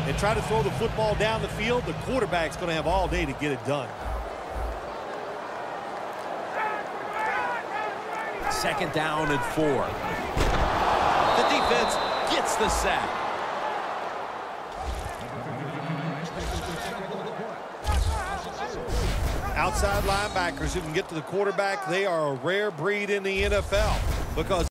and try to throw the football down the field, the quarterback's going to have all day to get it done. 2nd down and 4. The defense gets the sack. Outside linebackers who can get to the quarterback, they are a rare breed in the NFL because